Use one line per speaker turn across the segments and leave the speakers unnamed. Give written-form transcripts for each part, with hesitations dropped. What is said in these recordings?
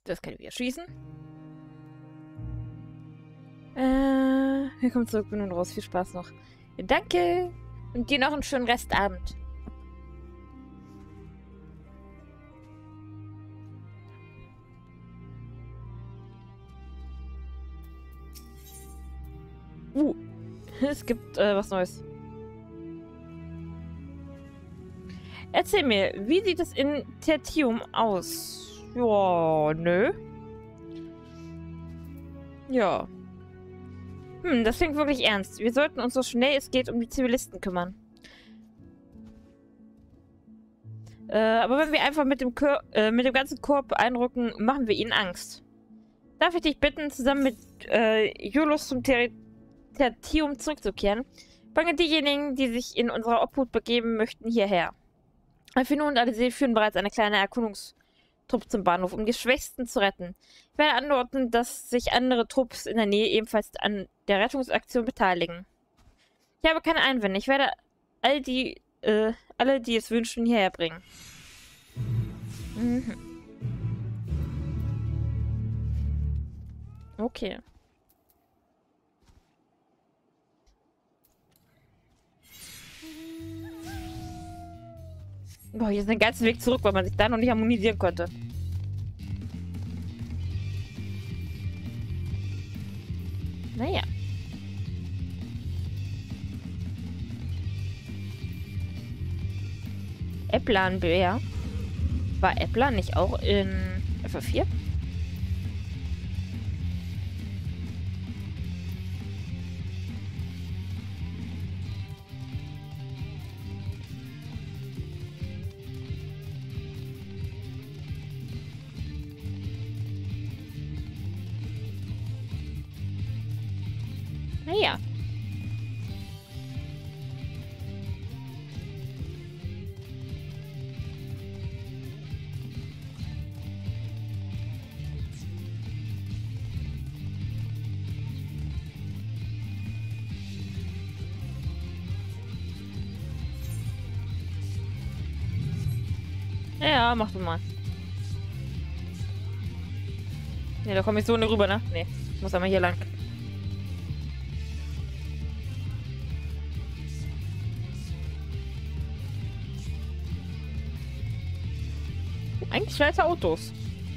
Das kann ich wieder schießen. Wir kommen zurück und raus. Viel Spaß noch. Ja, danke. Und dir noch einen schönen Restabend. Es gibt was Neues. Erzähl mir, wie sieht es in Tertium aus? Ja, nö. Ja. Das klingt wirklich ernst. Wir sollten uns so schnell es geht um die Zivilisten kümmern. Aber wenn wir einfach mit dem ganzen Korps einrücken, machen wir ihnen Angst. Darf ich dich bitten, zusammen mit Julius zum Tertium zurückzukehren? Bringe diejenigen, die sich in unserer Obhut begeben möchten, hierher. Alfino und Adesel führen bereits eine kleine Erkundungstruppe zum Bahnhof, um die Schwächsten zu retten. Ich werde anordnen, dass sich andere Trupps in der Nähe ebenfalls an der Rettungsaktion beteiligen. Ich habe keine Einwände. Ich werde alle, die es wünschen, hierher bringen. Mhm. Okay. Boah, hier ist der ganze Weg zurück, weil man sich da noch nicht harmonisieren konnte. Naja. Eplan-Bär. War Eplan nicht auch in FF4? Naja. Ja, mach du mal. Ne, da komme ich so nicht rüber, ne? Ne, ich muss einmal hier lang. Eigentlich scheiße Autos.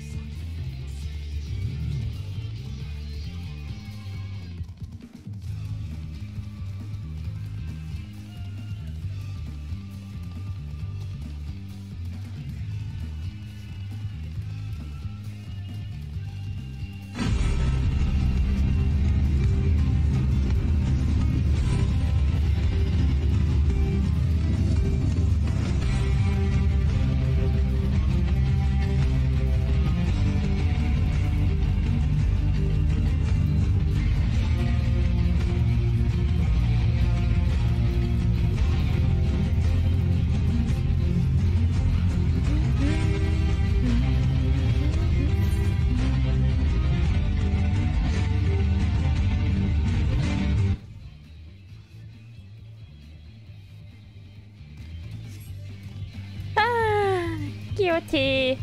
GOT.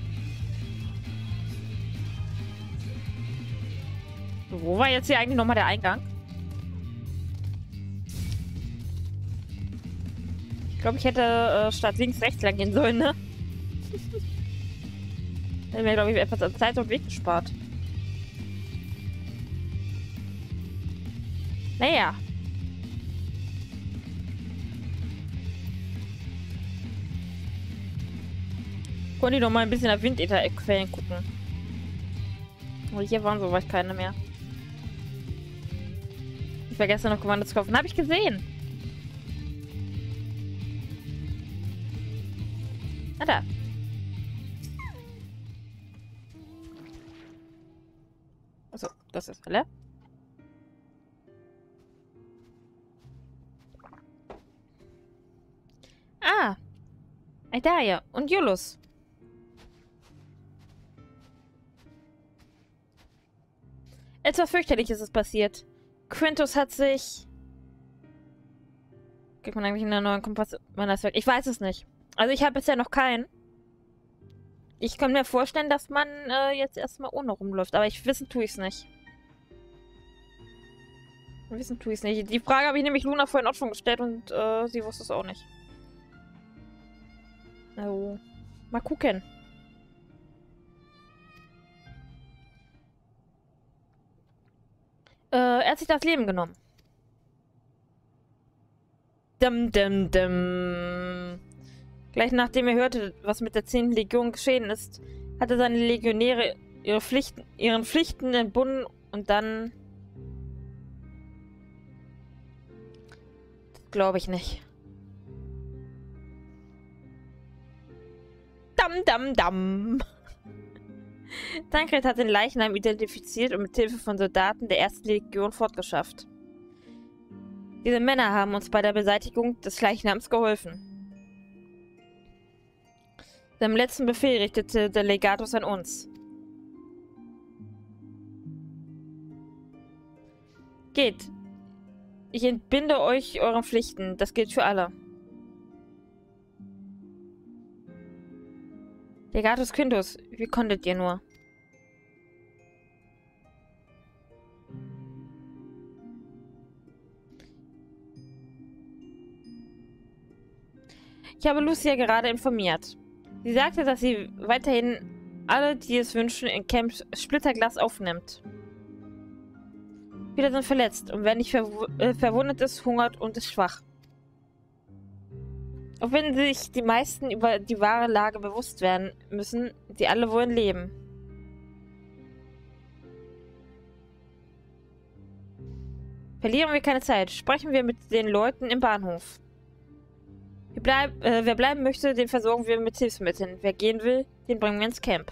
Wo war jetzt hier eigentlich nochmal der Eingang? Ich glaube, ich hätte statt links rechts lang gehen sollen, ne? Hätte mir, glaube ich, etwas an Zeit und Weg gespart. Naja. Konnte ich noch mal ein bisschen nach Windätherquellen gucken. Aber hier waren soweit keine mehr. Ich vergesse noch Kommando zu kaufen. Habe ich gesehen. Ah, da. Achso, das ist alle. Ah. Aidaria und Julius. Etwas fürchterliches ist passiert. Quintus hat sich... Kriegt man eigentlich einen neuen Kompass? Ich weiß es nicht. Also ich habe bisher noch keinen. Ich kann mir vorstellen, dass man jetzt erstmal ohne rumläuft. Aber wissen tue ich es nicht. Wissen tue ich es nicht. Die Frage habe ich nämlich Luna vorhin auch schon gestellt und sie wusste es auch nicht. Also, mal gucken. Er hat sich das Leben genommen. Dum, dum, dum. Gleich nachdem er hörte, was mit der 10. Legion geschehen ist, hatte seine Legionäre ihren Pflichten entbunden und dann... Glaube ich nicht. Dam, dam, dam. Tancred hat den Leichnam identifiziert und mit Hilfe von Soldaten der 1. Legion fortgeschafft. Diese Männer haben uns bei der Beseitigung des Leichnams geholfen. Seinem letzten Befehl richtete der Legatus an uns. Geht. Ich entbinde euch euren Pflichten. Das gilt für alle. Legatus Quintus, wie konntet ihr nur? Ich habe Lucia gerade informiert. Sie sagte, dass sie weiterhin alle, die es wünschen, in Camp Splitterglas aufnimmt. Viele sind verletzt und wer nicht verwundet ist, hungert und ist schwach. Auch wenn sich die meisten über die wahre Lage bewusst werden müssen, sie alle wollen leben. Verlieren wir keine Zeit. Sprechen wir mit den Leuten im Bahnhof. Wer bleiben möchte, den versorgen wir mit Hilfsmitteln. Wer gehen will, den bringen wir ins Camp.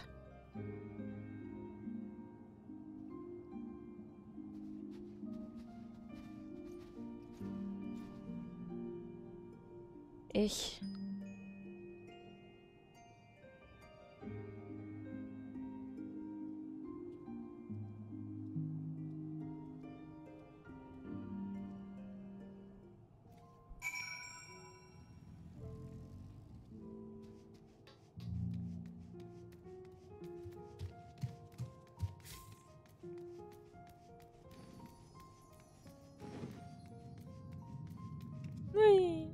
Hui.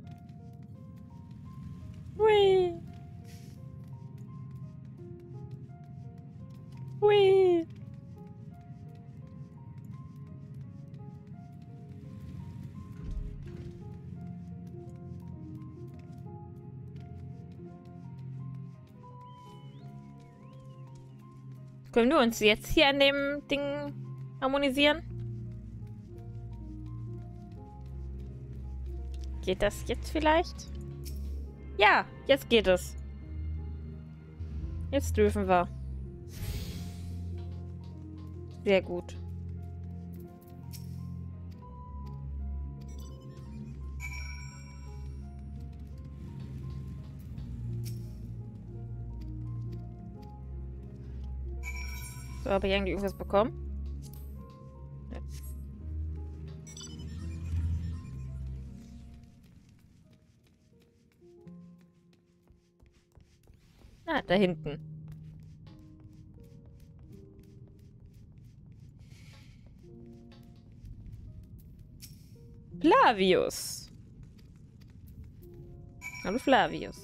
Hui. Hui. Können wir uns jetzt hier an dem Ding harmonisieren? Geht das jetzt vielleicht? Ja, jetzt geht es. Jetzt dürfen wir. Sehr gut. So, habe ich eigentlich irgendwas bekommen? Ja. Ah, da hinten. Flavius. Hallo Flavius.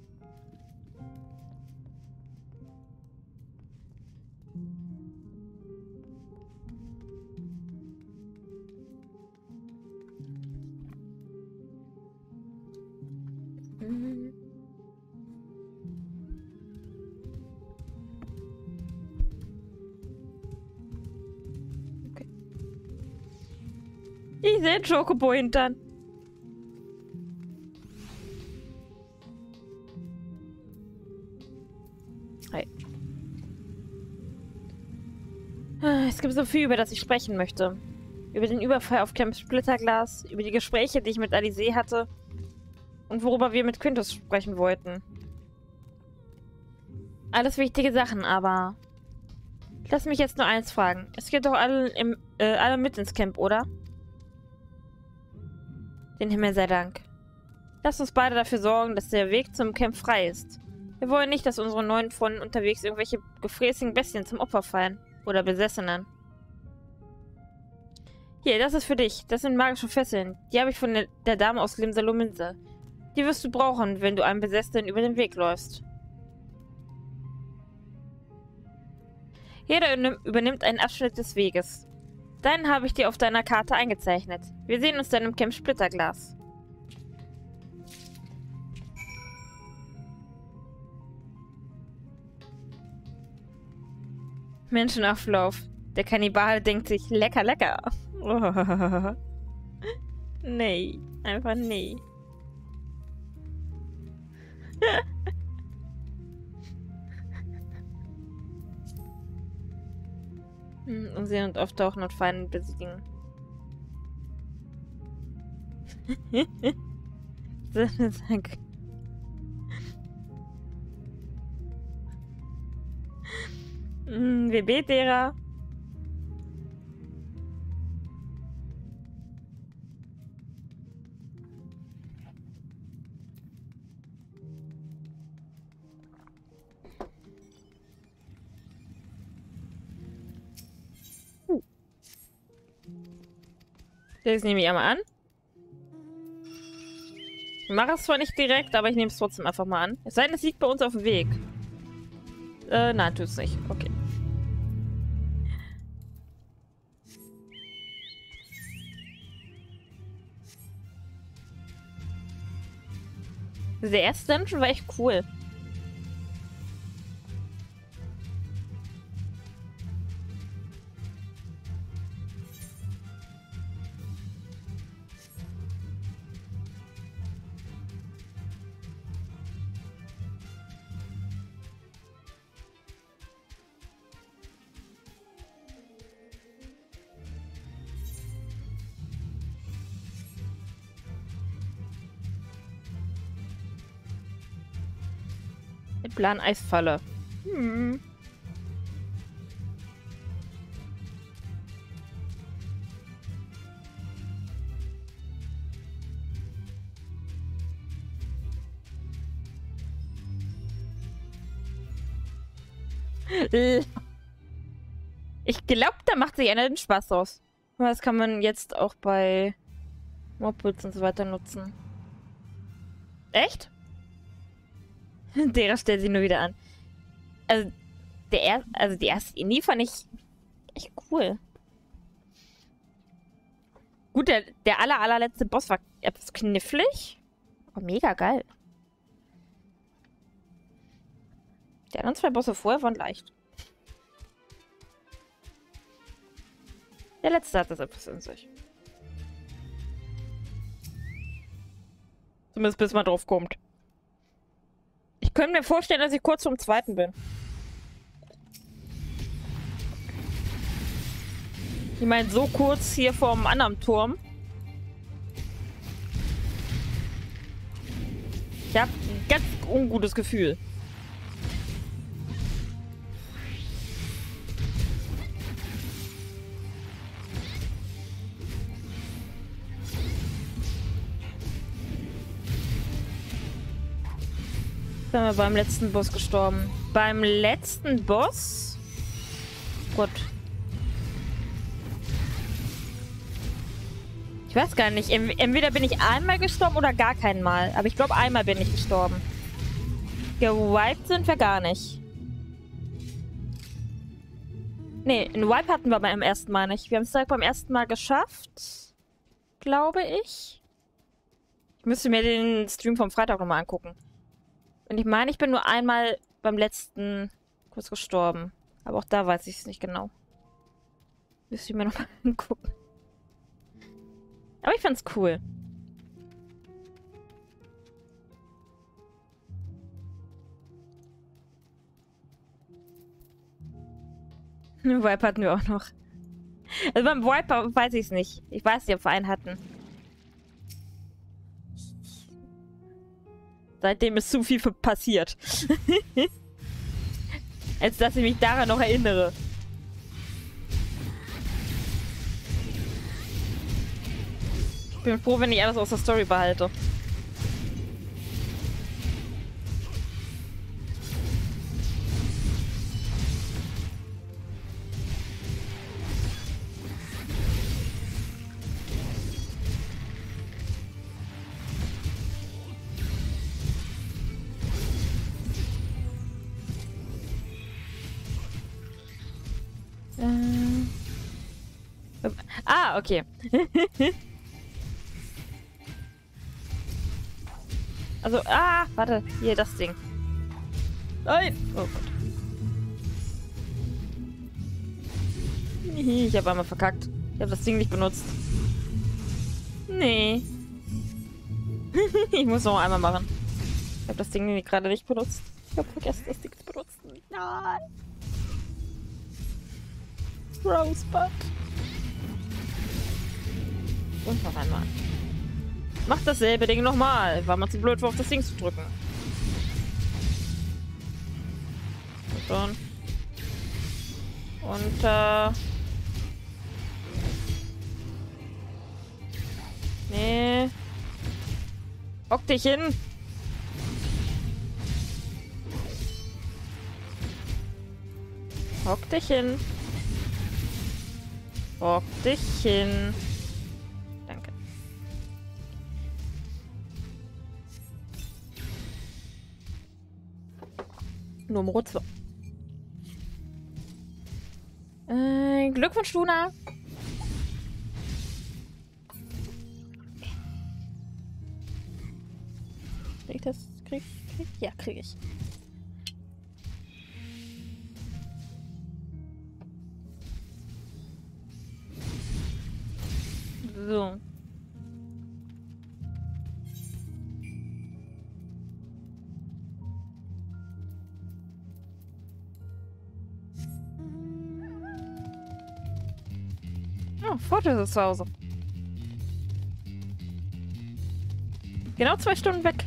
Okay. Ich sehe Chocobo hintern. Hi. Es gibt so viel, über das ich sprechen möchte. Über den Überfall auf Camp Splitterglas, über die Gespräche, die ich mit Alice hatte und worüber wir mit Quintus sprechen wollten. Alles wichtige Sachen, aber... Lass mich jetzt nur eins fragen. Es geht doch alle mit ins Camp, oder? Den Himmel sei Dank. Lass uns beide dafür sorgen, dass der Weg zum Camp frei ist. Wir wollen nicht, dass unsere neuen Freunde unterwegs irgendwelche gefräßigen Bestien zum Opfer fallen. Oder Besessenen. Hier, das ist für dich. Das sind magische Fesseln. Die habe ich von der Dame aus Limsalominse. Die wirst du brauchen, wenn du einem Besessenen über den Weg läufst. Jeder übernimmt einen Abschnitt des Weges. Deinen habe ich dir auf deiner Karte eingezeichnet. Wir sehen uns dann im Camp Splitterglas. Menschenauflauf. Der Kannibale denkt sich, lecker, lecker. Oh. Nee, einfach nee. Umsehen und auftauchen und Feinde besiegen. WB-Derer. Das nehme ich einmal an. Ich mache es zwar nicht direkt, aber ich nehme es trotzdem einfach mal an. Es sei denn, es liegt bei uns auf dem Weg. Nein, tut es nicht. Okay. Der erste Dungeon war echt cool. Mit Plan Eisfalle. Ich glaube, da macht sich einer den Spaß draus. Aber das kann man jetzt auch bei Mopeds und so weiter nutzen. Echt? Der stellt sich nur wieder an. Also, die erste Indie fand ich echt cool. Gut, der allerletzte Boss war etwas knifflig. Aber mega geil. Die anderen zwei Bosse vorher waren leicht. Der letzte hat das etwas in sich. Zumindest bis man drauf kommt. Ich könnte mir vorstellen, dass ich kurz vorm zweiten bin. Ich meine, so kurz hier vorm anderen Turm. Ich habe ein ganz ungutes Gefühl. Sind wir beim letzten Boss gestorben. Beim letzten Boss? Gut. Ich weiß gar nicht. Entweder bin ich einmal gestorben oder gar kein Mal. Aber ich glaube, einmal bin ich gestorben. Gewiped sind wir gar nicht. Nee, einen Wipe hatten wir beim ersten Mal nicht. Wir haben es direkt beim ersten Mal geschafft. Glaube ich. Ich müsste mir den Stream vom Freitag nochmal angucken. Und ich meine, ich bin nur einmal beim letzten kurz gestorben. Aber auch da weiß ich es nicht genau. Müsste ich mir nochmal angucken. Aber ich fand's cool. Einen Viper hatten wir auch noch. Also beim Viper weiß ich es nicht. Ich weiß nicht, ob wir einen hatten. Seitdem ist zu viel passiert. Als dass ich mich daran noch erinnere. Ich bin froh, wenn ich alles aus der Story behalte. Ja, okay. Also, warte. Hier, das Ding. Nein! Oh Gott. Ich habe einmal verkackt. Ich habe das Ding nicht benutzt. Nee. Ich muss noch einmal machen. Ich habe das Ding gerade nicht benutzt. Ich habe vergessen, das Ding zu benutzen. Nein. Rosebud. Und noch einmal. Mach dasselbe Ding nochmal, weil man zu blöd war, auf das Ding zu drücken. Und schon. Und, nee. Hock dich hin. Hock dich hin. Hock dich hin. Danke. Nummer 2. Glückwunsch, Luna. Krieg ich das? Krieg? Ja, krieg ich. So. Oh, Fotos ist zu Hause. Genau 2 Stunden weg.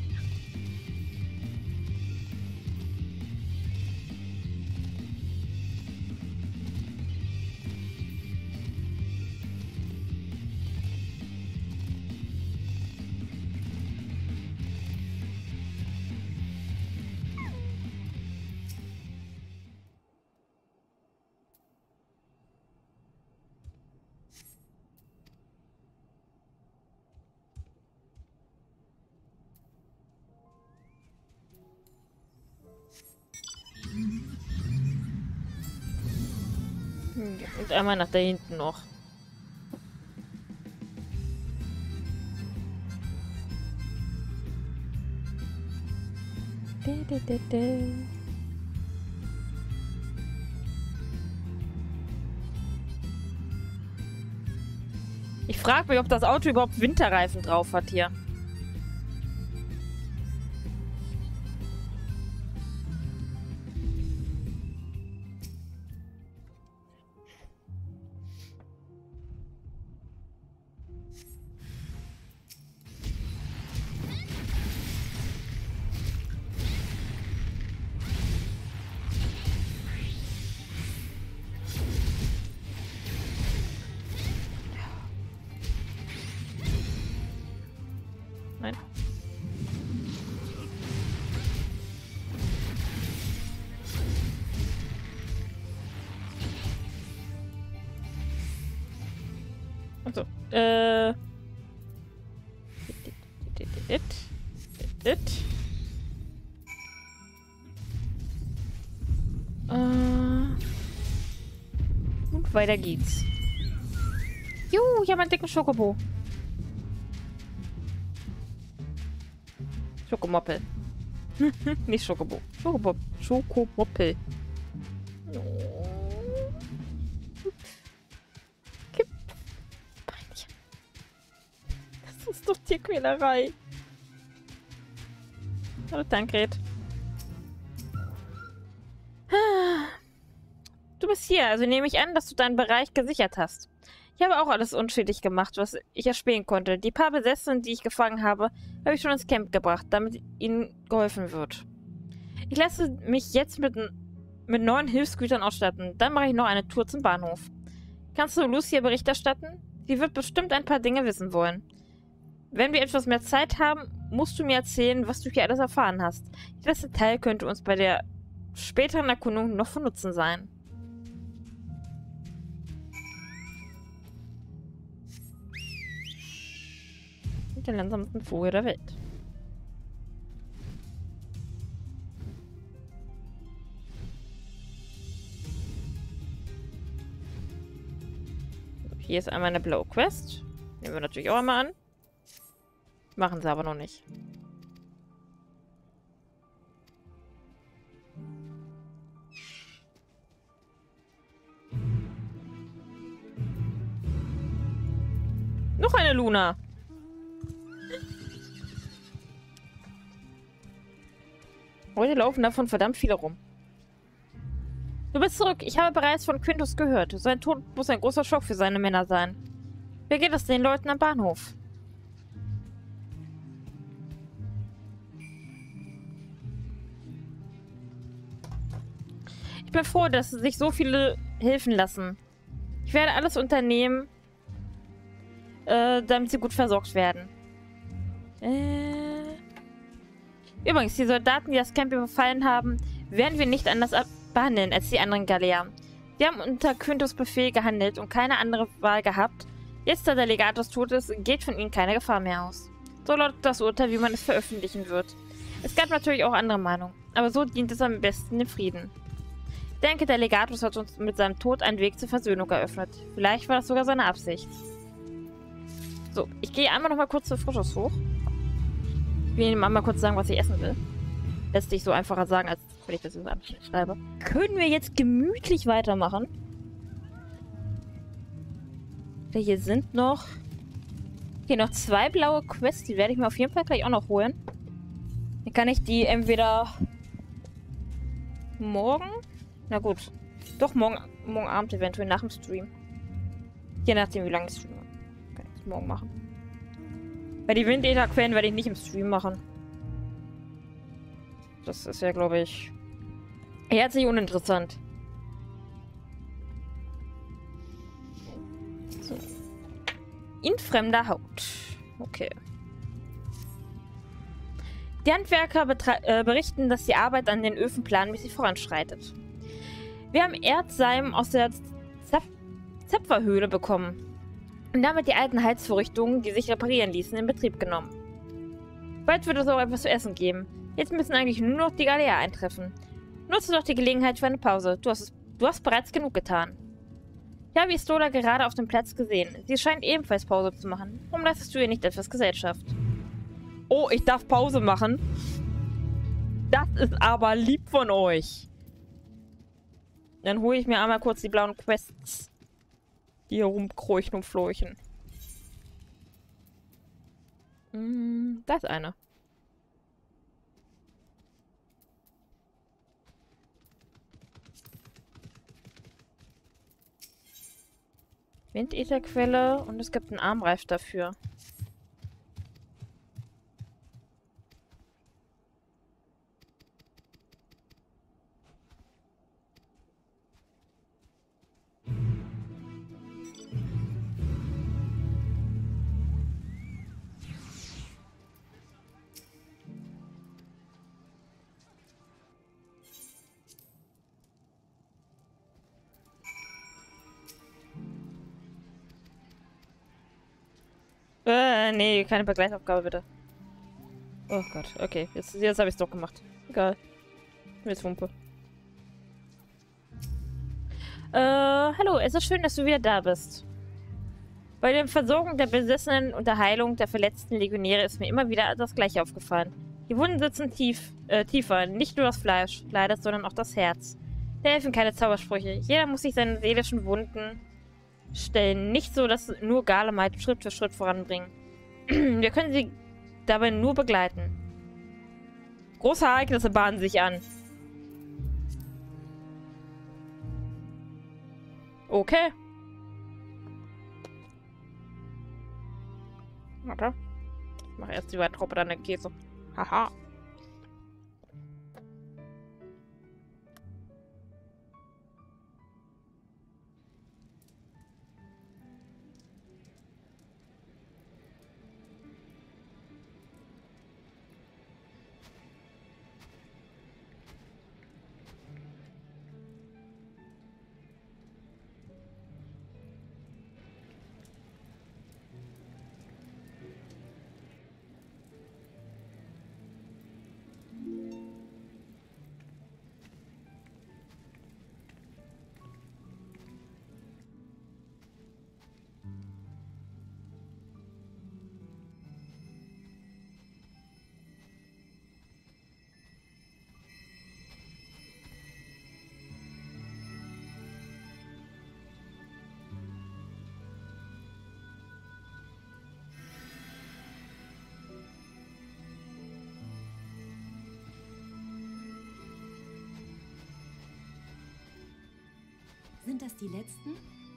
Und einmal nach da hinten noch. Ich frage mich, ob das Auto überhaupt Winterreifen drauf hat hier. Nein. Also, und weiter geht's. Juhu, ich habe einen dicken Schokobo. Schokomoppel. Nicht Schokobo. Schokomoppel. Gib. Brennchen. Das ist doch Tierquälerei. Hallo, Tankred. Du bist hier, also nehme ich an, dass du deinen Bereich gesichert hast. Ich habe auch alles unschädlich gemacht, was ich erspähen konnte. Die paar Besessenen, die ich gefangen habe, habe ich schon ins Camp gebracht, damit ihnen geholfen wird. Ich lasse mich jetzt mit 9 Hilfsgütern ausstatten. Dann mache ich noch eine Tour zum Bahnhof. Kannst du Lucia Bericht erstatten? Sie wird bestimmt ein paar Dinge wissen wollen. Wenn wir etwas mehr Zeit haben, musst du mir erzählen, was du hier alles erfahren hast. Das Detail könnte uns bei der späteren Erkundung noch von Nutzen sein. Der langsamsten Vogel der Welt. Hier ist einmal eine blaue Quest. Nehmen wir natürlich auch einmal an. Machen sie aber noch nicht. Noch eine Luna. Heute laufen davon verdammt viele rum. Du bist zurück. Ich habe bereits von Quintus gehört. Sein Tod muss ein großer Schock für seine Männer sein. Wie geht es den Leuten am Bahnhof? Ich bin froh, dass sich so viele helfen lassen. Ich werde alles unternehmen, damit sie gut versorgt werden. Übrigens, die Soldaten, die das Camp überfallen haben, werden wir nicht anders behandeln als die anderen Galeer. Die haben unter Quintus Befehl gehandelt und keine andere Wahl gehabt. Jetzt, da der Legatus tot ist, geht von ihnen keine Gefahr mehr aus. So lautet das Urteil, wie man es veröffentlichen wird. Es gab natürlich auch andere Meinungen, aber so dient es am besten dem Frieden. Ich denke, der Legatus hat uns mit seinem Tod einen Weg zur Versöhnung eröffnet. Vielleicht war das sogar seine Absicht. So, ich gehe einmal noch mal kurz zu Frischhaus hoch. Ich will Ihnen mal kurz sagen, was ich essen will. Lässt sich so einfacher sagen, als wenn ich das jetzt anschreibe. Können wir jetzt gemütlich weitermachen? Hier sind noch... Okay, noch 2 blaue Quests. Die werde ich mir auf jeden Fall gleich auch noch holen. Dann kann ich die entweder... morgen? Na gut. Doch, morgen Abend eventuell nach dem Stream. Je nachdem, wie lange ich streame. Kann ich das morgen machen. Weil die Windäther-Quellen werde ich nicht im Stream machen. Das ist ja, glaube ich, herzlich uninteressant. So. In fremder Haut. Okay. Die Handwerker berichten, dass die Arbeit an den Öfen planmäßig voranschreitet. Wir haben Erzseim aus der Zapferhöhle bekommen und damit die alten Heizvorrichtungen, die sich reparieren ließen, in Betrieb genommen. Bald wird es auch etwas zu essen geben. Jetzt müssen eigentlich nur noch die Galeer eintreffen. Nutze doch die Gelegenheit für eine Pause. Du hast bereits genug getan. Ich habe Istola gerade auf dem Platz gesehen. Sie scheint ebenfalls Pause zu machen. Warum leistest du ihr nicht etwas Gesellschaft? Oh, ich darf Pause machen? Das ist aber lieb von euch. Dann hole ich mir einmal kurz die blauen Quests, die hier rumkreuchen und fleuchen. Da ist eine. Windätherquelle und es gibt einen Armreif dafür. Nee, keine Begleitaufgabe, bitte. Oh Gott, okay. Jetzt habe ich es doch gemacht. Egal. Jetzt Wumpe. Hallo, es ist schön, dass du wieder da bist. Bei der Versorgung der Besessenen und der Heilung der verletzten Legionäre ist mir immer wieder das Gleiche aufgefallen. Die Wunden sitzen tiefer. Nicht nur das Fleisch leidet, sondern auch das Herz. Da helfen keine Zaubersprüche. Jeder muss sich seine seelischen Wunden stellen. Nicht so, dass nur Garlemite Schritt für Schritt voranbringen. Wir können sie dabei nur begleiten. Große Ereignisse bahnen sich an. Okay. Warte. Ich mache erst die Weitruppe, dann den Käse. Haha.
Sind das die letzten?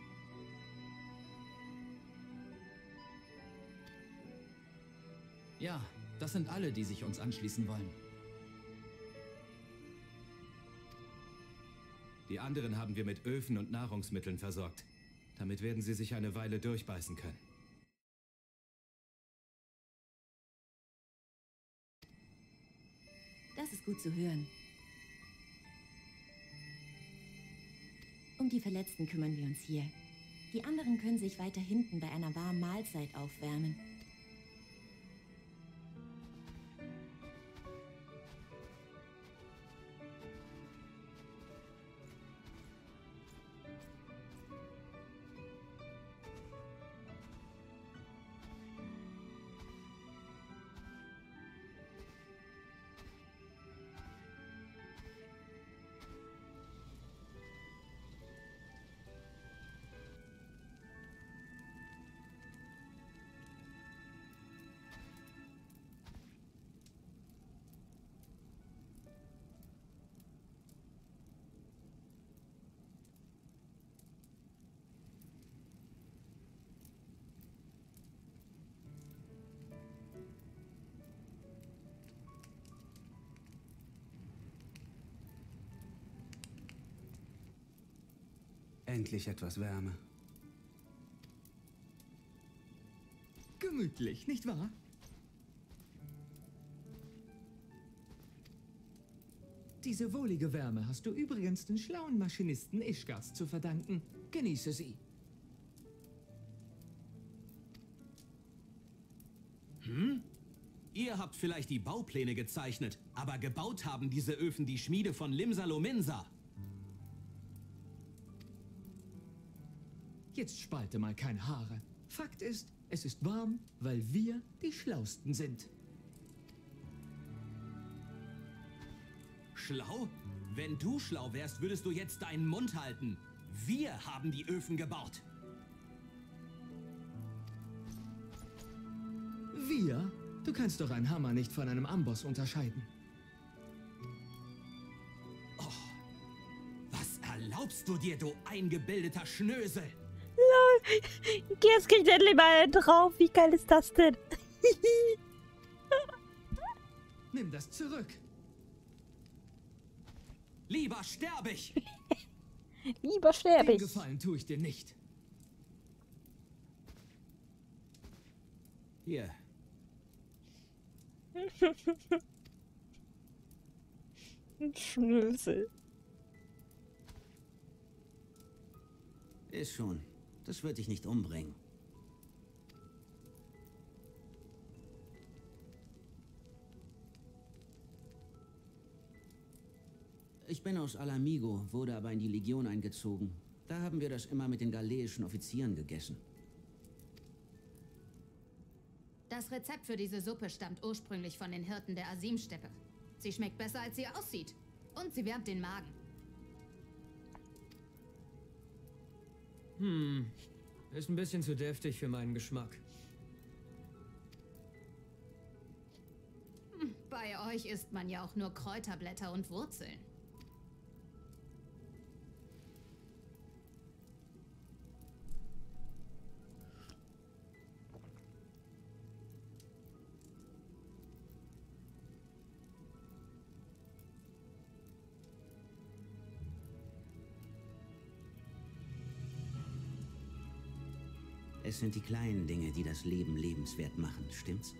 Ja, das sind alle, die sich uns anschließen wollen. Die anderen haben wir mit Öfen und Nahrungsmitteln versorgt. Damit werden sie sich eine Weile durchbeißen können.
Das ist gut zu hören. Um die Verletzten kümmern wir uns hier. Die anderen können sich weiter hinten bei einer warmen Mahlzeit aufwärmen.
Endlich etwas Wärme.
Gemütlich, nicht wahr? Diese wohlige Wärme hast du übrigens den schlauen Maschinisten Ishgars zu verdanken. Genieße sie.
Ihr habt vielleicht die Baupläne gezeichnet, aber gebaut haben diese Öfen die Schmiede von Limsa-Lominsa.
Jetzt spalte mal keine Haare. Fakt ist, es ist warm, weil wir die Schlausten sind.
Schlau? Wenn du schlau wärst, würdest du jetzt deinen Mund halten. Wir haben die Öfen gebaut.
Wir? Du kannst doch einen Hammer nicht von einem Amboss unterscheiden.
Was erlaubst du dir, du eingebildeter Schnösel?
Jetzt kriegt endlich mal einen drauf. Wie geil ist das denn?
Nimm das zurück.
Lieber sterb ich!
Lieber sterbe
Den
ich.
Gefallen tue ich dir nicht.
Hier,
Schnösel.
Ist schon. Das wird dich nicht umbringen. Ich bin aus Alamigo, wurde aber in die Legion eingezogen. Da haben wir das immer mit den galeischen Offizieren gegessen.
Das Rezept für diese Suppe stammt ursprünglich von den Hirten der Asim-Steppe. Sie schmeckt besser, als sie aussieht. Und sie wärmt den Magen.
Ist ein bisschen zu deftig für meinen Geschmack.
Bei euch isst man ja auch nur Kräuterblätter und Wurzeln.
Es sind die kleinen Dinge, die das Leben lebenswert machen, stimmt's?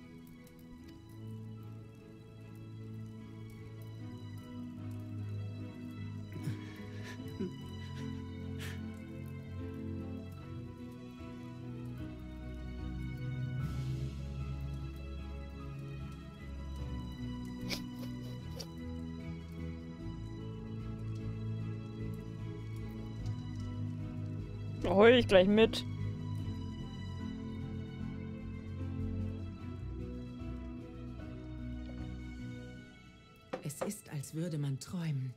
Heul ich gleich mit.
Es ist, als würde man träumen.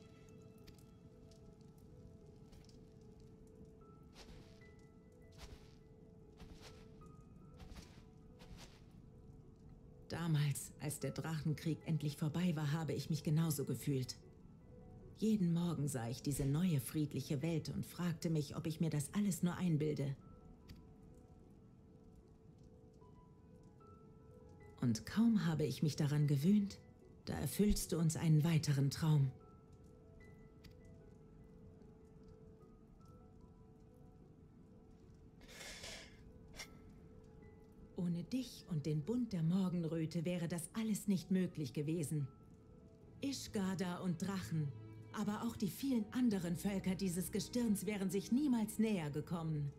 Damals, als der Drachenkrieg endlich vorbei war, habe ich mich genauso gefühlt. Jeden Morgen sah ich diese neue friedliche Welt und fragte mich, ob ich mir das alles nur einbilde. Und kaum habe ich mich daran gewöhnt, da erfüllst du uns einen weiteren Traum. Ohne dich und den Bund der Morgenröte wäre das alles nicht möglich gewesen. Ishgada und Drachen, aber auch die vielen anderen Völker dieses Gestirns wären sich niemals näher gekommen.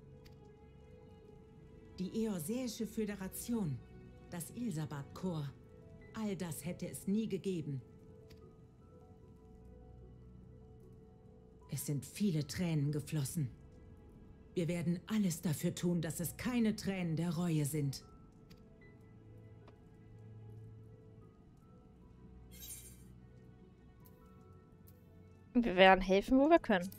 Die Eorsäische Föderation, das Ilsabad-Korps, all das hätte es nie gegeben. Es sind viele Tränen geflossen. Wir werden alles dafür tun, dass es keine Tränen der Reue sind.
Wir werden helfen, wo wir können.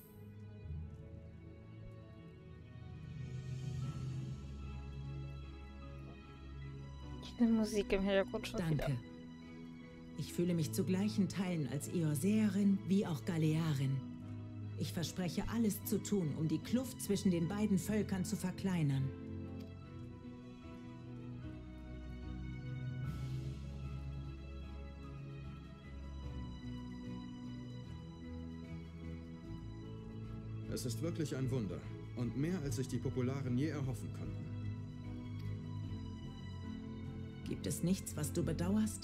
Die Musik im Hintergrund schon
Danke.
wieder.
Ich fühle mich zu gleichen Teilen als Eorsäerin wie auch Galearin. Ich verspreche, alles zu tun, um die Kluft zwischen den beiden Völkern zu verkleinern.
Es ist wirklich ein Wunder und mehr, als sich die Popularen je erhoffen konnten.
Gibt es nichts, was du bedauerst?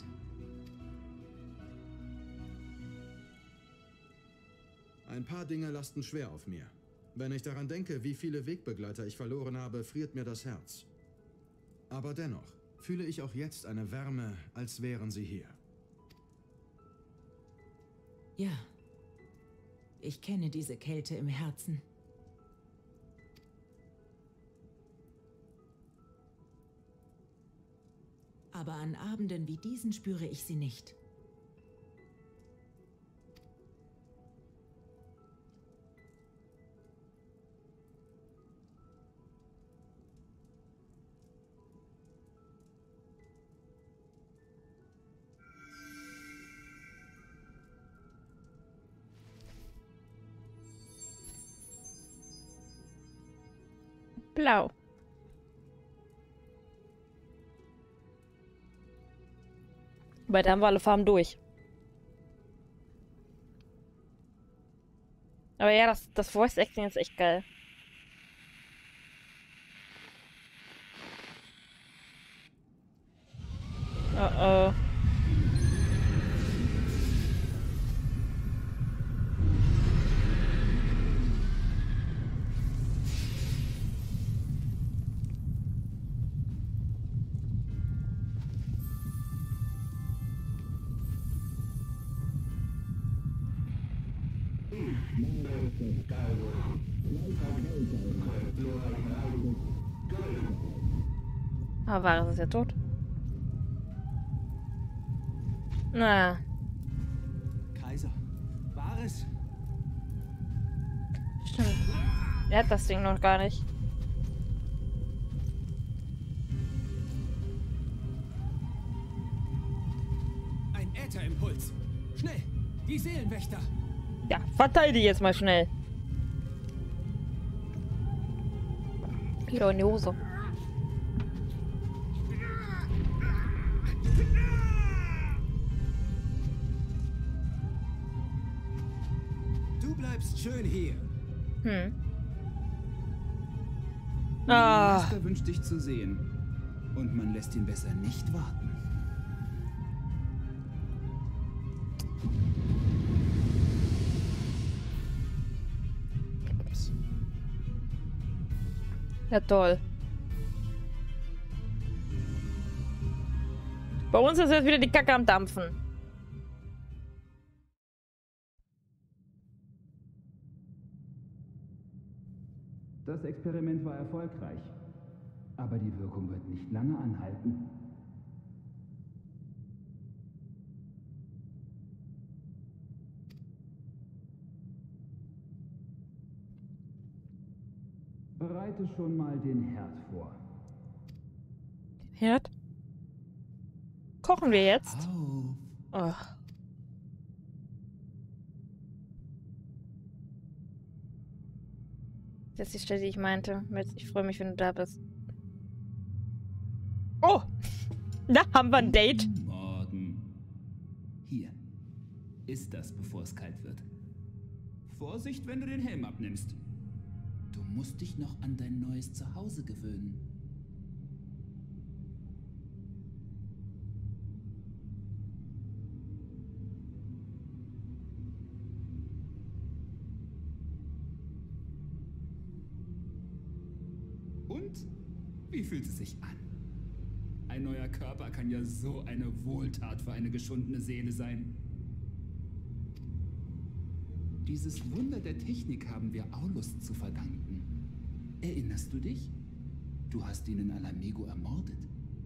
Ein paar Dinge lasten schwer auf mir. Wenn ich daran denke, wie viele Wegbegleiter ich verloren habe, friert mir das Herz. Aber dennoch fühle ich auch jetzt eine Wärme, als wären sie hier.
Ja. Ich kenne diese Kälte im Herzen. Aber an Abenden wie diesen spüre ich sie nicht.
Blau. Weil da haben wir alle Farben durch. Aber ja, das Voice Acting ist echt geil. Oh oh. Ah, Varys ist ja tot. Na.
Kaiser, Varys?
Stimmt. Er hat das Ding noch gar nicht.
Ein Ätherimpuls. Schnell, die Seelenwächter.
Ja, verteidige jetzt mal schnell. Wieder in die Hose.
Du bleibst schön hier.
Hm.
Der
Ah.
Meister wünscht dich zu sehen. Und man lässt ihn besser nicht warten.
Ja, toll. Bei uns ist jetzt wieder die Kacke am Dampfen.
Das Experiment war erfolgreich. Aber die Wirkung wird nicht lange anhalten. Bereite schon mal den Herd vor.
Herd? Kochen wir jetzt? Oh. Das ist die Stelle, die ich meinte. Ich freue mich, wenn du da bist. Oh! Da haben wir ein Date.
Morgen. Hier. Iss das, bevor es kalt wird. Vorsicht, wenn du den Helm abnimmst. Du musst dich noch an dein neues Zuhause gewöhnen. Und? Wie fühlt es sich an? Ein neuer Körper kann ja so eine Wohltat für eine geschundene Seele sein. Dieses Wunder der Technik haben wir Aulus zu verdanken. Erinnerst du dich? Du hast ihn in Ala-Mhigo ermordet.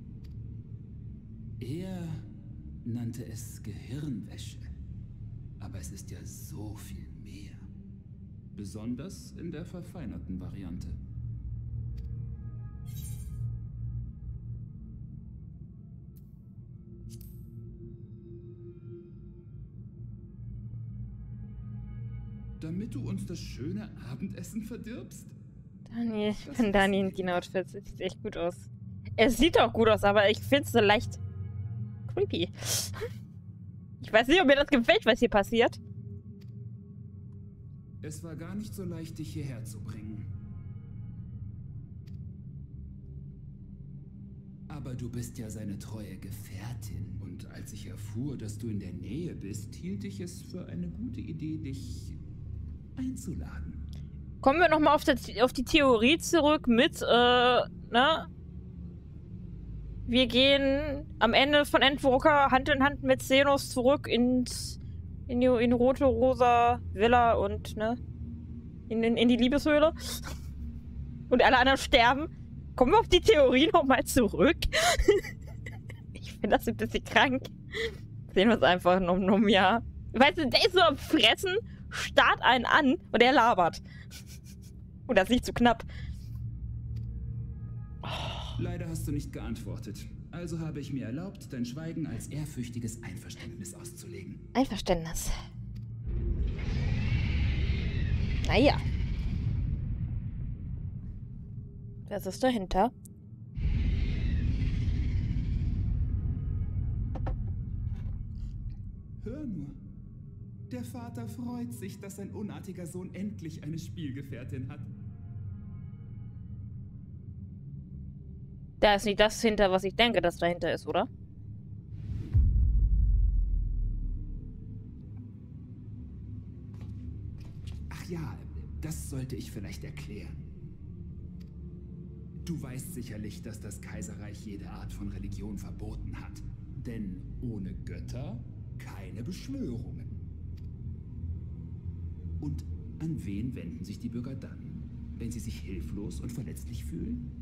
Er nannte es Gehirnwäsche. Aber es ist ja so viel mehr. Besonders in der verfeinerten Variante. Damit du uns das schöne Abendessen verdirbst?
Daniel, ich bin Daniel in den Outfits. Das sieht echt gut aus. Es sieht auch gut aus, aber ich finde es so leicht creepy. Ich weiß nicht, ob mir das gefällt, was hier passiert.
Es war gar nicht so leicht, dich hierher zu bringen. Aber du bist ja seine treue Gefährtin. Und als ich erfuhr, dass du in der Nähe bist, hielt ich es für eine gute Idee, dich einzuladen.
Kommen wir nochmal auf die Theorie zurück mit, ne? Wir gehen am Ende von Endwalker Hand in Hand mit Xenos zurück in rote, rosa Villa und, ne? In die Liebeshöhle. Und alle anderen sterben. Kommen wir auf die Theorie nochmal zurück. Ich finde das ein bisschen krank. Sehen wir es einfach um ja. Weißt du, der ist so am Fressen, starrt einen an und er labert. Und das ist nicht zu knapp.
Leider hast du nicht geantwortet. Also habe ich mir erlaubt, dein Schweigen als ehrfürchtiges Einverständnis auszulegen.
Einverständnis. Naja. Was ist dahinter?
Hör nur. Der Vater freut sich, dass sein unartiger Sohn endlich eine Spielgefährtin hat.
Da ist nicht das hinter, was ich denke, dass dahinter ist, oder?
Ach ja, das sollte ich vielleicht erklären. Du weißt sicherlich, dass das Kaiserreich jede Art von Religion verboten hat. Denn ohne Götter keine Beschwörungen. Und an wen wenden sich die Bürger dann, wenn sie sich hilflos und verletzlich fühlen?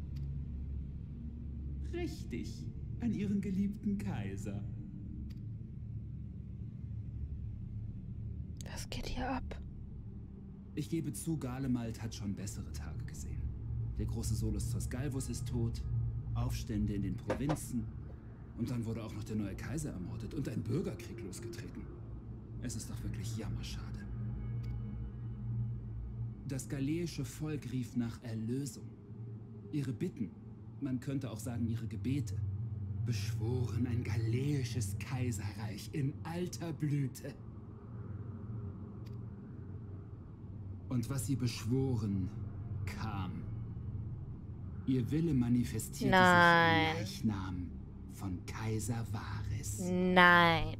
Richtig, an ihren geliebten Kaiser.
Was geht hier ab?
Ich gebe zu, Garlemald hat schon bessere Tage gesehen. Der große Solus Tosgalvus ist tot, Aufstände in den Provinzen und dann wurde auch noch der neue Kaiser ermordet und ein Bürgerkrieg losgetreten. Es ist doch wirklich jammerschade. Das galeische Volk rief nach Erlösung. Ihre Bitten, man könnte auch sagen ihre Gebete, beschworen ein galeisches Kaiserreich in alter Blüte. Und was sie beschworen, kam. Ihr Wille manifestierte sich im Leichnam von Kaiser Varys.
Nein.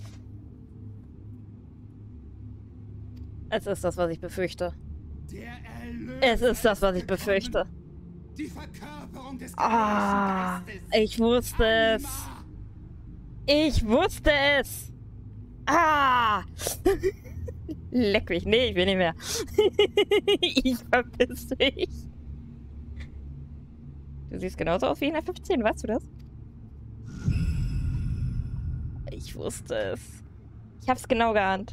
Es ist das, was ich befürchte. Es ist das, was ich befürchte.
Die Verkörperung des
Ich wusste es. Ich wusste es. Leck mich. Nee, ich will nicht mehr. Ich verpiss mich. Du siehst genauso aus wie in F15, weißt du das? Ich wusste es. Ich hab's genau geahnt.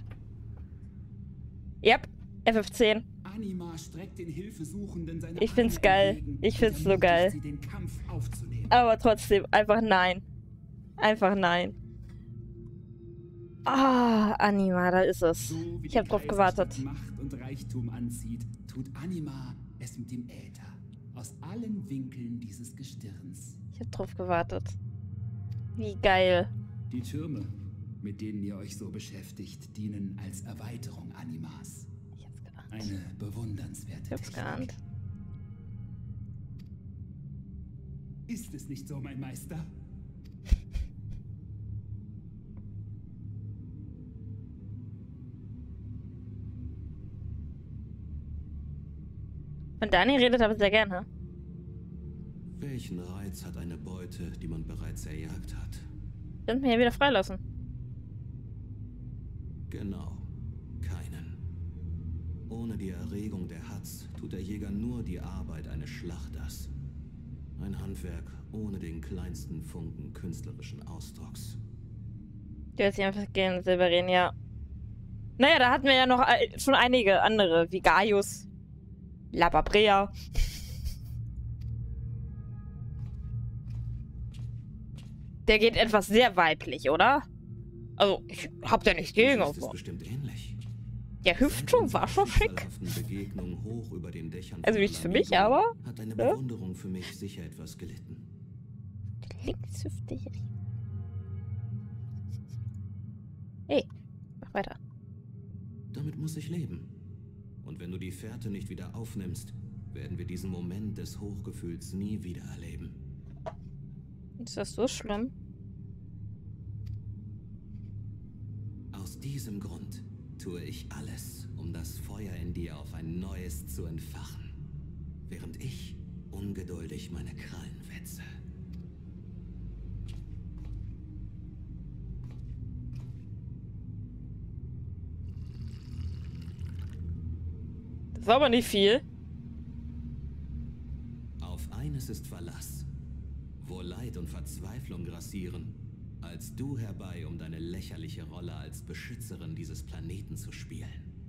Yep, F15.
Anima streckt den Hilfesuchenden seine
Ich find's
Arme
geil.
entgegen
Ich find's
und
so
ermutigt
geil.
sie, den Kampf aufzunehmen.
Aber trotzdem, einfach nein. Einfach nein. Ah, Anima, da ist es.
So wie
Ich habe
die
drauf gewartet.
Kaiserstadt Macht und Reichtum anzieht, tut Anima es mit dem Äther. Aus allen Winkeln dieses Gestirns.
Ich habe drauf gewartet. Wie geil.
Die Türme, mit denen ihr euch so beschäftigt, dienen als Erweiterung Animas.
Ich hab's geahnt.
Eine bewundernswerte
Ich hab's
Technik.
geahnt.
Ist es nicht so, mein Meister?
Und Dani redet aber sehr gerne.
Welchen Reiz hat eine Beute, die man bereits erjagt hat?
Können wir hier wieder freilassen.
Genau, keinen. Ohne die Erregung der Hatz tut der Jäger nur die Arbeit eines Schlachters. Ein Handwerk ohne den kleinsten Funken künstlerischen Ausdrucks.
Du hast einfach gehen, Silverin, ja. Naja, da hatten wir ja noch schon einige andere, wie Gaius, Lababrea. Der geht etwas sehr weiblich, oder? Also, ich hab da nichts gegen.
Das ist bestimmt ähnlich.
Der Hüftschwung war schon schick.
Begegnung hoch über den Dächern
Also nicht für mich, aber...
hat eine Bewunderung für mich sicher etwas gelitten.
Linkshüftig. Hey, mach weiter.
Damit muss ich leben. Und wenn du die Fährte nicht wieder aufnimmst, werden wir diesen Moment des Hochgefühls nie wieder erleben.
Ist das so schlimm?
Aus diesem Grund tue ich alles, um das Feuer in dir auf ein neues zu entfachen, während ich ungeduldig meine Krallen wetze.
Das ist aber nicht viel.
Auf eines ist Verlass. Wo Leid und Verzweiflung grassieren, als du herbei, um deine lächerliche Rolle als Beschützerin dieses Planeten zu spielen.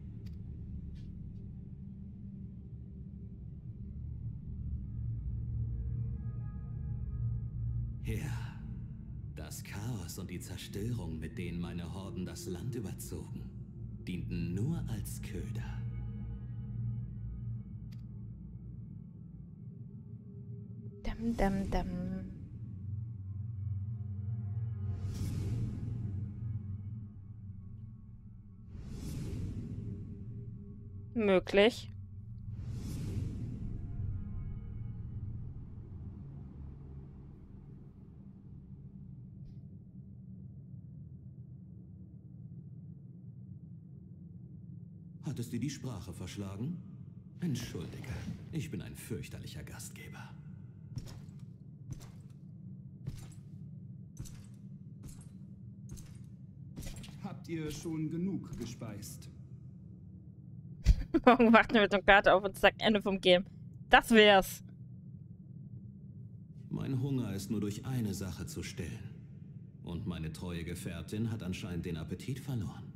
Ja, das Chaos und die Zerstörung, mit denen meine Horden das Land überzogen, dienten nur als Köder.
Dam, dam, dam. Möglich.
Hat es dir die Sprache verschlagen? Entschuldige, ich bin ein fürchterlicher Gastgeber.
Habt ihr schon genug gespeist?
Morgen wacht er mit dem Karte auf und zack, Ende vom Game. Das wär's.
Mein Hunger ist nur durch eine Sache zu stillen. Und meine treue Gefährtin hat anscheinend den Appetit verloren.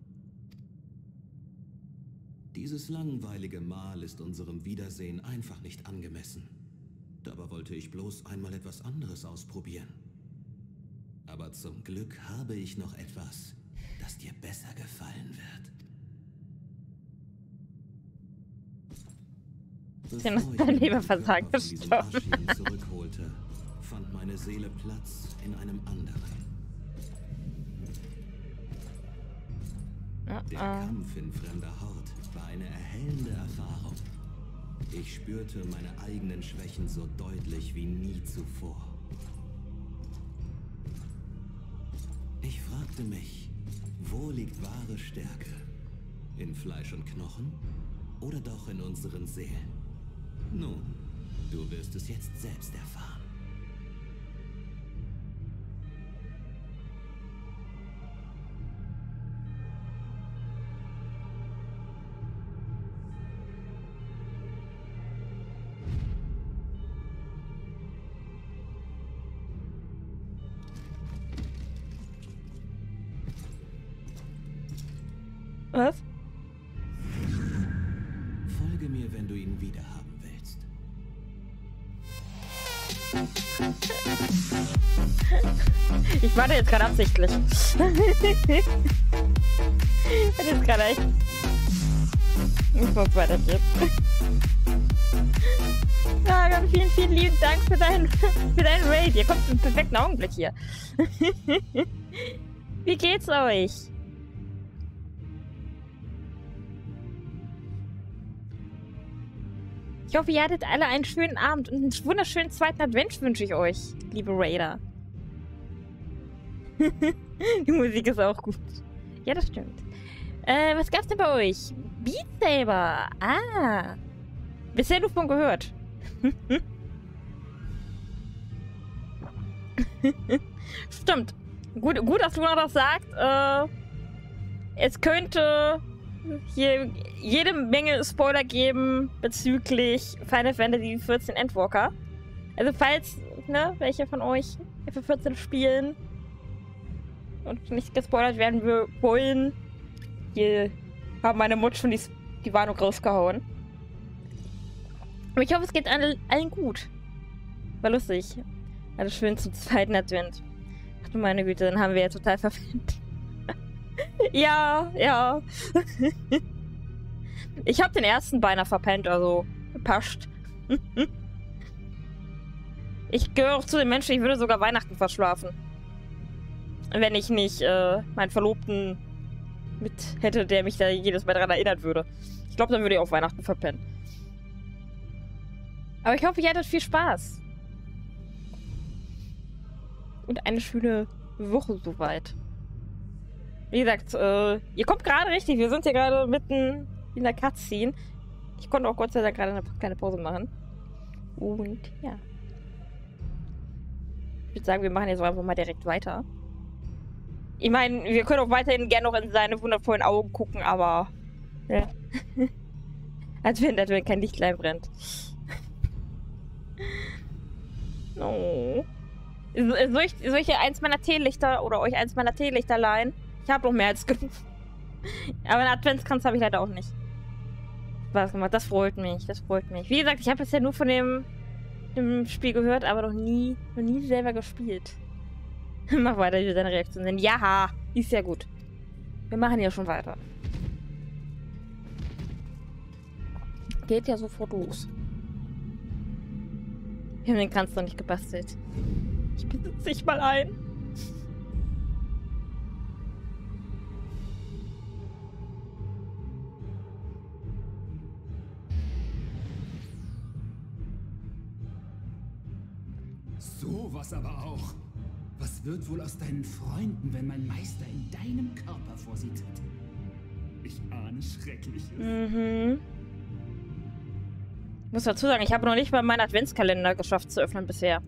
Dieses langweilige Mahl ist unserem Wiedersehen einfach nicht angemessen. Dabei wollte ich bloß einmal etwas anderes ausprobieren. Aber zum Glück habe ich noch etwas, das dir besser gefallen wird.
Bevor ich dein Leberversagen gestorben
zurückholte, fand meine Seele Platz in einem anderen. Der Kampf in fremder Haut war eine erhellende Erfahrung. Ich spürte meine eigenen Schwächen so deutlich wie nie zuvor. Ich fragte mich, wo liegt wahre Stärke? In Fleisch und Knochen? Oder doch in unseren Seelen? Nun, du wirst es jetzt selbst erfahren.
Was?
Folge mir, wenn du ihn wiederhaben willst.
Ich warte jetzt gerade absichtlich. Ich warte jetzt gerade echt. Bevor es weitergeht. Ja, ganz vielen, vielen lieben Dank für deinen Raid. Ihr kommt im perfekten Augenblick hier. Wie geht's euch? Ich hoffe, ihr hattet alle einen schönen Abend und einen wunderschönen zweiten Advent wünsche ich euch, liebe Raider. Die Musik ist auch gut. Ja, das stimmt. Was gab's denn bei euch? Beat Saber. Ah. Bisher nur von gehört. Stimmt. Gut, dass du noch das sagst. Es könnte hier jede Menge Spoiler geben bezüglich Final Fantasy XIV Endwalker. Also falls, ne, welche von euch FF14 spielen und nicht gespoilert werden wollen, hier haben meine Mutter schon die Warnung rausgehauen. Aber ich hoffe, es geht allen gut. War lustig. Alles schön zum zweiten Advent. Ach du meine Güte, dann haben wir ja total verpennt. Ja. Ich habe den ersten beinahe verpennt, also passt. Ich gehöre auch zu den Menschen, ich würde sogar Weihnachten verschlafen. Wenn ich nicht meinen Verlobten mit hätte, der mich da jedes Mal daran erinnern würde. Ich glaube, dann würde ich auch Weihnachten verpennen. Aber ich hoffe, ihr hattet viel Spaß. Und eine schöne Woche soweit. Wie gesagt, ihr kommt gerade richtig. Wir sind hier gerade mitten in der Cutscene. Ich konnte auch Gott sei Dank gerade eine kleine Pause machen. Und ja. Ich würde sagen, wir machen jetzt einfach mal direkt weiter. Ich meine, wir können auch weiterhin gerne noch in seine wundervollen Augen gucken, aber... Ja. als wenn kein Lichtlein brennt. Oh. Soll ich hier eins meiner Teelichter oder euch eins meiner Teelichter leihen? Ich habe noch mehr als genug. Aber einen Adventskranz habe ich leider auch nicht. Spaß gemacht. Das freut mich. Das freut mich. Wie gesagt, ich habe bisher nur von dem Spiel gehört, aber noch nie selber gespielt. Mach weiter, wie deine Reaktion sind. Ja, ist ja gut. Wir machen ja schon weiter. Geht ja sofort los. Wir haben den Kranz noch nicht gebastelt. Ich besitze dich mal ein.
Sowas aber auch. Was wird wohl aus deinen Freunden, wenn mein Meister in deinem Körper vor sie tritt? Ich ahne Schreckliches.
Mhm. Ich muss dazu sagen, ich habe noch nicht mal meinen Adventskalender geschafft zu öffnen bisher.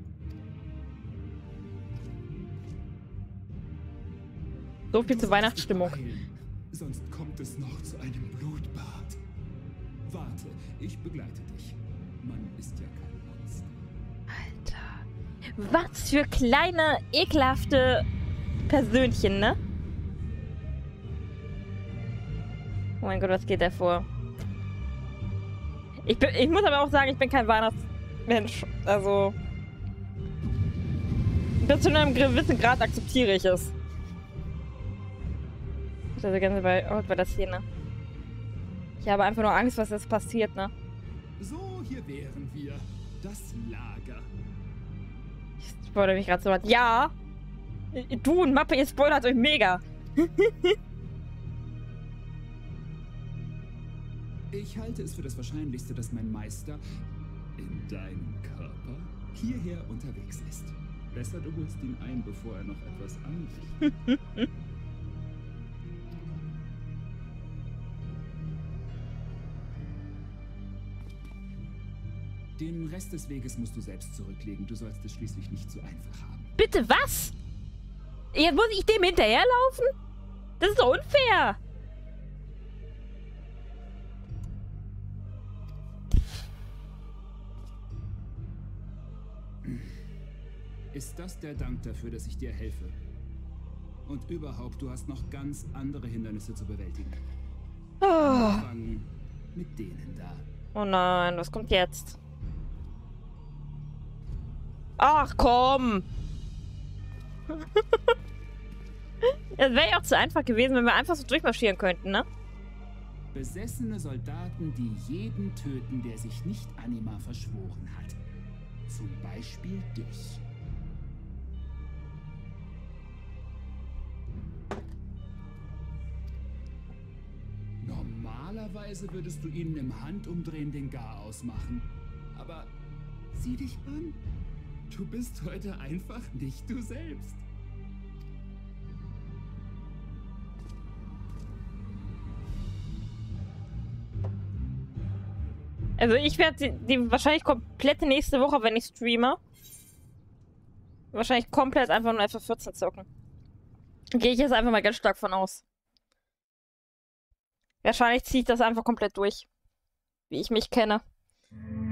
So viel zur Weihnachtsstimmung.
Sonst kommt es noch zu einem Blutbad. Warte, ich begleite dich. Man ist ja kein Monster.
Alter. Was für kleine, ekelhafte Persönchen, ne? Oh mein Gott, was geht da vor? Ich muss aber auch sagen, ich bin kein Weihnachtsmensch. Also... bis zu einem gewissen Grad akzeptiere ich es. Also ganz bei der Szene. Ich habe einfach nur Angst, was jetzt passiert, ne?
So, hier wären wir. Das Lager.
Ich spoilere mich gerade so was. Ja! Du und Mappe, ihr spoilert euch mega.
Ich halte es für das Wahrscheinlichste, dass mein Meister in deinem Körper hierher unterwegs ist. Besser, du holst ihn ein, bevor er noch etwas anrichtet. Den Rest des Weges musst du selbst zurücklegen. Du sollst es schließlich nicht so einfach haben.
Bitte was? Jetzt muss ich dem hinterherlaufen? Das ist doch unfair.
Ist das der Dank dafür, dass ich dir helfe? Und überhaupt, du hast noch ganz andere Hindernisse zu bewältigen. Anfangen mit denen da.
Oh nein, was kommt jetzt? Ach, komm! Das wäre ja auch zu einfach gewesen, wenn wir einfach so durchmarschieren könnten, ne?
Besessene Soldaten, die jeden töten, der sich nicht Anima verschworen hat. Zum Beispiel dich. Normalerweise würdest du ihnen im Handumdrehen den Garaus machen. Aber sieh dich an. Du bist heute einfach nicht du selbst.
Also ich werde die wahrscheinlich komplette nächste Woche, wenn ich streame, wahrscheinlich komplett einfach nur FF14 zocken. Gehe ich jetzt einfach mal ganz stark von aus. Wahrscheinlich ziehe ich das einfach komplett durch. Wie ich mich kenne.